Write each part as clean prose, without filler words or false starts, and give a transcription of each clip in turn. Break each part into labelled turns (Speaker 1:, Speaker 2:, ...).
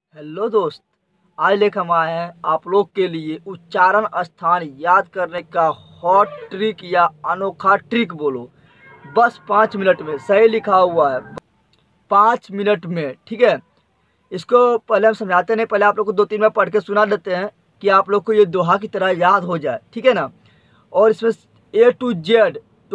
Speaker 1: Hello दोस्त, आज लेकर हम आए हैं आप लोग के लिए उच्चारण स्थान याद करने का हॉट ट्रिक या अनोखा ट्रिक बोलो। बस 5 मिनट में, सही लिखा हुआ है 5 मिनट में, ठीक है। इसको पहले हम समझाते नहीं, पहले आप लोग को 2-3 बार पढ़ के सुना देते हैं कि आप लोग को ये दोहा की तरह याद हो जाए, ठीक है ना। और इसमें A to Z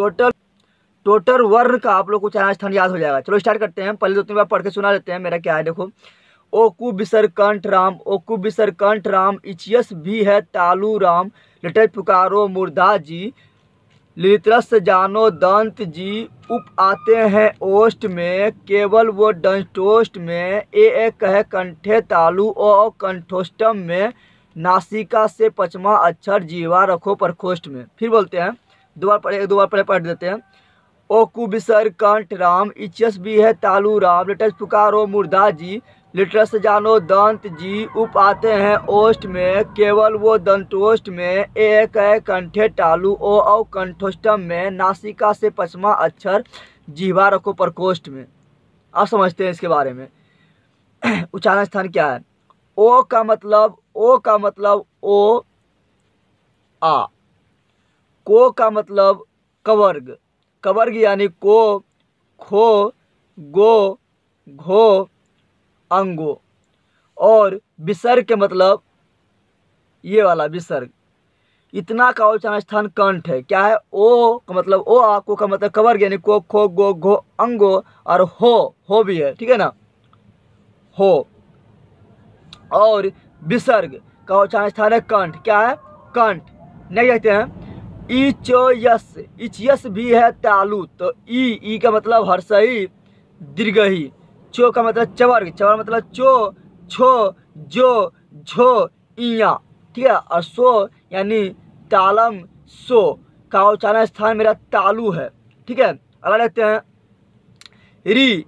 Speaker 1: टोटल वर्ण का आप लोग को उच्चारण स्थान याद हो जाएगा। चलो स्टार्ट करते हैं, पहले 2-3 बार पढ़ के सुना देते हैं। मेरा क्या है देखो, ओकु बिसर कंठ राम, ओकु बिसर कंठ राम, इचियस भी है तालू राम, लटे पुकारो मुर्दा जी, लित्रस जानो दंत जी, उप आते हैं ओष्ट में, केवल वो दंष्टोष्ट में, ए कहे कंठे तालू, ओ कंठोष्टम में, नासिका से पचमा अक्षर जीवा रखो प्रकोष्ठ में। फिर बोलते हैं, एक दो बार पहले पढ़ देते हैं। ओकु बिसर कंठ राम, इचस भी है तालू राम, लिटस पुकारो मुर्दा जी, लिटरस जानो दंत जी, उप आते हैं ओष्ट में, केवल वो दंतोष्ट में, एक है कंठे तालू, ओ कंठोष्टम में, नासिका से पचमा अक्षर जीवा रखो प्रकोष्ठ में। आप समझते हैं इसके बारे में। उच्चारण स्थान क्या है? ओ का मतलब ओ आ, को का मतलब कवर्ग, कवर्ग यानी को, खो, गो, घो, अंगो। और विसर्ग के मतलब ये वाला विसर्ग। इतना का उच्चारण स्थान कंठ है। क्या है? ओ का मतलब ओ आ, को का मतलब कवर्ग यानी को, खो, गो, घो, अंगो, और हो भी है, ठीक है ना, हो। और विसर्ग का उच्चारण स्थान है कंठ। क्या है? कंठ। नहीं कहते हैं इचोयस, इचयस भी है तालु, तो ई का मतलब हर्षई दीर्घही, चो का मतलब चवर्ग, चवर्ग मतलब चो, छो, जो, झो, इया, ठीक है। और सो यानी तालम, सो का उच्चारण स्थान मेरा तालु है, ठीक है। अगला देखते हैं री,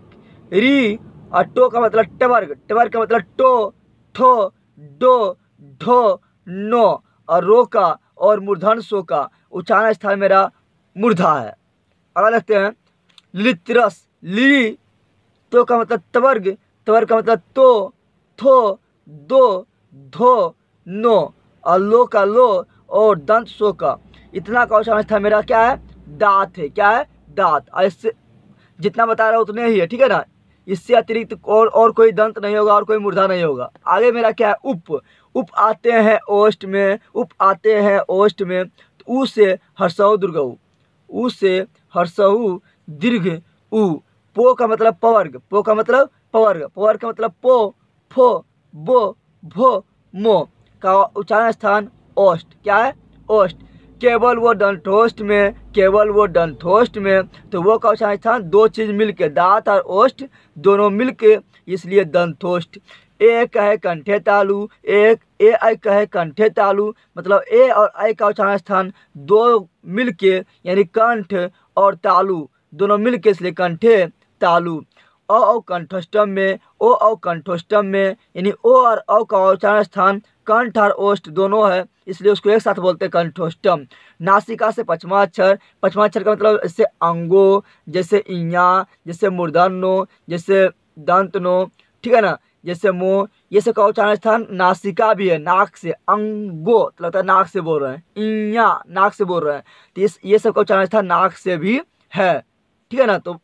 Speaker 1: री और टो का मतलब टवर्ग, टवर्ग का मतलब टो, ठो, डो, ढो, नो, और रो का और मूर्धन सो का उच्चारण स्थान मेरा मूर्धा है। अगला देखते हैं लित्रस, ली तो का मतलब तवर्ग, तवर्ग का मतलब तो, थो, दो, धो, नो, और लो का लो और दंत सो का। इतना का उच्चारण स्थान मेरा क्या है? दांत है। क्या है? दांत। और इससे जितना बता रहा हूँ उतने ही है, ठीक है ना। इससे अतिरिक्त और कोई दंत नहीं होगा और कोई मूर्धा नहीं होगा। आगे मेरा क्या है? उप आते हैं ओष्ट में, उप आते हैं ओष्ट में, तो ऊ से हर्षऊ दीर्घऊ, ऊ से हर्षऊ दीर्घ ऊ। पो का मतलब पवर्ग, पो का मतलब पवर्ग, पवर्ग का मतलब पो, फो, बो, भो, मो का उच्चारण स्थान ओष्ट। क्या है? ओष्ट। केवल वो दंतोष्ट में, केवल वो दंतोष्ट में, तो वो का उच्चारण स्थान दो चीज मिलके, दांत और ओष्ठ दोनों मिलके, इसलिए दंतोष्ट। एक है कंठे तालु, एक ए कहे कंठे तालु, मतलब ए और आई का उच्चारण स्थान दो मिलके यानी कंठ और तालु दोनों मिलके, इसलिए कंठे तालु। औ कंठोष्टम में, ओ कंठोष्टम में यानी ओ और औ का उच्चारण स्थान कंठ और ओष्ठ दोनों है, इसलिए उसको एक साथ बोलते हैं कंठोष्टम। नासिका से पचमा अक्षर, पचमा अक्षर का मतलब जैसे अंगो, जैसे इया, जैसे मूर्धन्यो, जैसे दंतनो, ठीक है ना, जैसे मो, ये सब का उच्चारण स्थान नासिका भी है, नाक से। अंगो तो लगता है नाक से बोल रहे हैं, इया नाक से बोल रहे हैं, तो ये सब का उच्चारण स्थान नाक से भी है, ठीक है ना। तो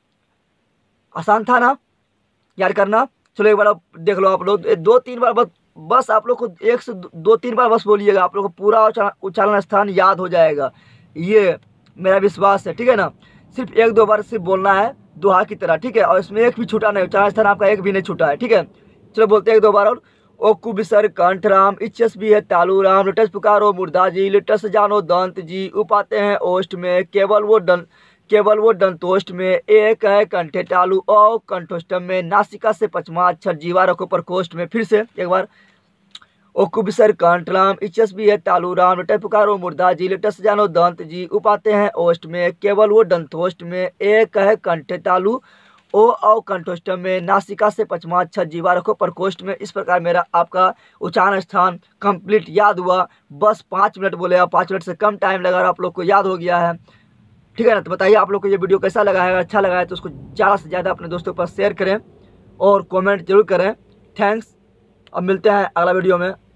Speaker 1: आसान था ना याद करना। चलो एक बार आप देख लो, आप लोग 2-3 बार बस आप लोग को 1 से 2-3 बार बस बोलिएगा, आप लोग को पूरा उच्चारण स्थान याद हो जाएगा, ये मेरा विश्वास है, ठीक है ना। सिर्फ 1-2 बार सिर्फ बोलना है दोहा की तरह, ठीक है। और इसमें एक भी छूटा नहीं, उच्चारण स्थान आपका एक भी नहीं छूटा है, ठीक है। चलो बोलते हैं 1-2 बार और। ओ कुबिसर कंठ राम, इच्छस भी है तालू राम, लिटस पुकारो मुर्दा जी, लिटस जानो दंत जी, उपाते हैं ओष्ठ में, केवल वो दंतोष्ट में, एक है कंठे तालु, ओ कंठोष्टम में, नासिका से पचमा अक्षर जीवा रखो प्रकोष्ठ में। फिर से एक बार। ओ कुबिसर कंठ राम, इच्छस भी है तालु राम, लिटस पुकारो मुर्दा जी, लिटस जानो दंत जी, उपाते हैं ओष्ठ में, केवल वो दंतोष्ट में, एक है कंठे तालु, ओ कंठोष्टम में, नासिका से पचमा अक्षर जीवा रखो प्रकोष्ठ में। इस प्रकार मेरा आपका उच्चारण स्थान कंप्लीट याद हुआ। बस 5 मिनट बोले, 5 मिनट से कम टाइम लगा और आप लोग को याद हो गया है, ठीक है ना। तो बताइए आप लोग को ये वीडियो कैसा लगा है? अगर अच्छा लगा है तो उसको ज़्यादा से ज़्यादा अपने दोस्तों के पास शेयर करें और कमेंट जरूर करें। थैंक्स। अब मिलते हैं अगला वीडियो में।